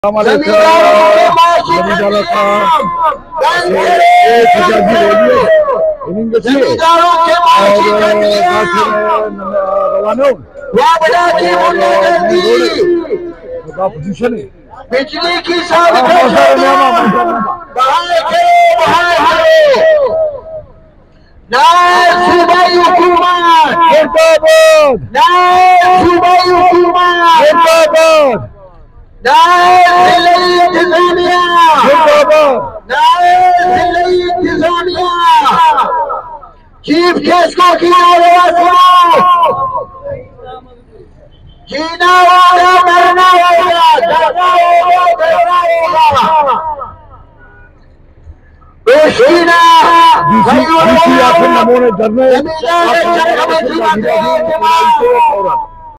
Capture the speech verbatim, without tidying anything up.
जमींदारों के पोजीशन है बिजली की सब सूबाई हुकूमत, सूबाई हुकूमत, चीफ गेस्ट को किया जीना होगा, मरना होगा, डरना होगा, डरना होगा। नमूने